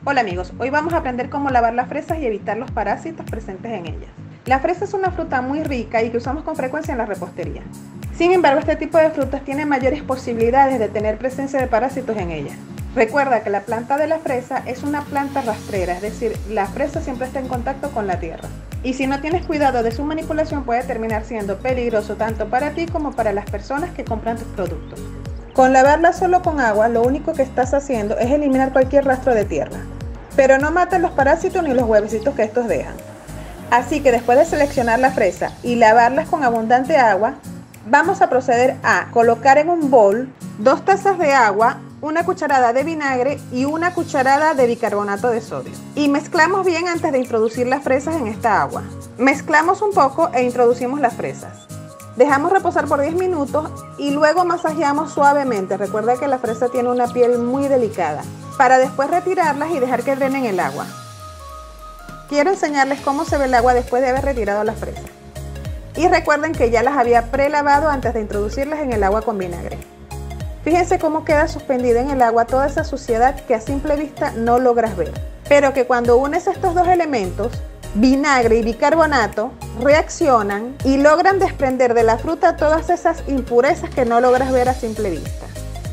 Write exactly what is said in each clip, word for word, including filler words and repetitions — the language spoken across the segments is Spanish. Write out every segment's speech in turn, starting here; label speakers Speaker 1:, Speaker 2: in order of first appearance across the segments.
Speaker 1: Hola amigos, hoy vamos a aprender cómo lavar las fresas y evitar los parásitos presentes en ellas. La fresa es una fruta muy rica y que usamos con frecuencia en la repostería. Sin embargo, este tipo de frutas tiene mayores posibilidades de tener presencia de parásitos en ellas. Recuerda que la planta de la fresa es una planta rastrera, es decir, la fresa siempre está en contacto con la tierra. Y si no tienes cuidado de su manipulación puede terminar siendo peligroso tanto para ti como para las personas que compran tus productos. Con lavarla solo con agua, lo único que estás haciendo es eliminar cualquier rastro de tierra. Pero no maten los parásitos ni los huevecitos que estos dejan. Así que después de seleccionar la fresa y lavarlas con abundante agua, vamos a proceder a colocar en un bol dos tazas de agua, una cucharada de vinagre y una cucharada de bicarbonato de sodio. Y mezclamos bien antes de introducir las fresas en esta agua. Mezclamos un poco e introducimos las fresas. Dejamos reposar por diez minutos y luego masajeamos suavemente. Recuerda que la fresa tiene una piel muy delicada, para después retirarlas y dejar que drenen el agua. Quiero enseñarles cómo se ve el agua después de haber retirado las fresas. Y recuerden que ya las había prelavado antes de introducirlas en el agua con vinagre. Fíjense cómo queda suspendida en el agua toda esa suciedad que a simple vista no logras ver, pero que cuando unes estos dos elementos, vinagre y bicarbonato, reaccionan y logran desprender de la fruta todas esas impurezas que no logras ver a simple vista.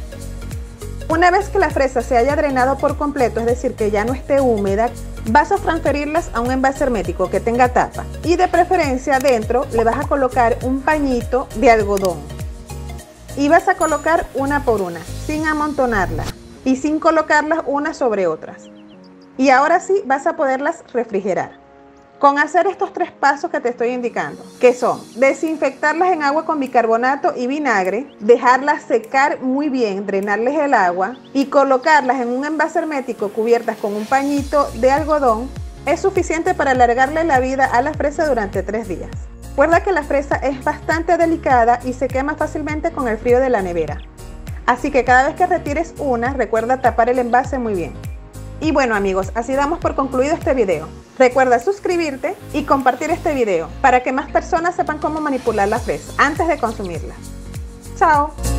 Speaker 1: Una vez que la fresa se haya drenado por completo, es decir, que ya no esté húmeda, vas a transferirlas a un envase hermético que tenga tapa y de preferencia dentro le vas a colocar un pañito de algodón y vas a colocar una por una, sin amontonarlas y sin colocarlas unas sobre otras. Y ahora sí vas a poderlas refrigerar. Con hacer estos tres pasos que te estoy indicando, que son desinfectarlas en agua con bicarbonato y vinagre, dejarlas secar muy bien, drenarles el agua y colocarlas en un envase hermético cubiertas con un pañito de algodón, es suficiente para alargarle la vida a la fresa durante tres días. Recuerda que la fresa es bastante delicada y se quema fácilmente con el frío de la nevera. Así que cada vez que retires una, recuerda tapar el envase muy bien. Y bueno amigos, así damos por concluido este video. Recuerda suscribirte y compartir este video para que más personas sepan cómo manipular la fresa antes de consumirla. ¡Chao!